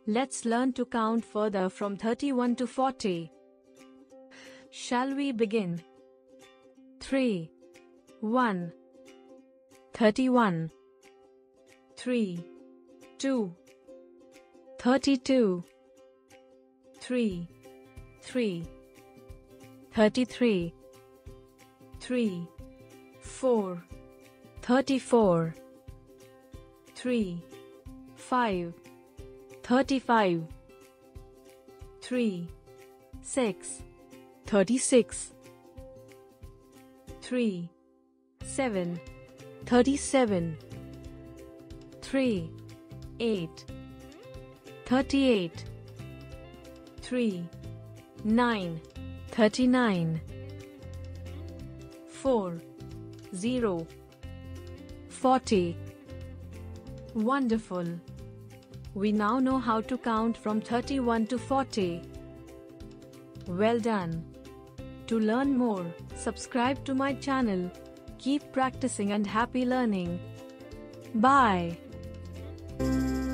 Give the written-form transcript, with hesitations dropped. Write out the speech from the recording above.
Let's learn to count further from 31 to 40. Shall we begin? 3, 1, 31, 3, 2, 32, 3, 3, 33, 3, 4, 34, 3, 5, 35, 3, 6, 36, 3, 7, 37, 3, 8, 38, 3, 9, 39, 4, 0, 40. Wonderful! We now know how to count from 31 to 40. Well done! To learn more, subscribe to my channel. Keep practicing and happy learning. Bye!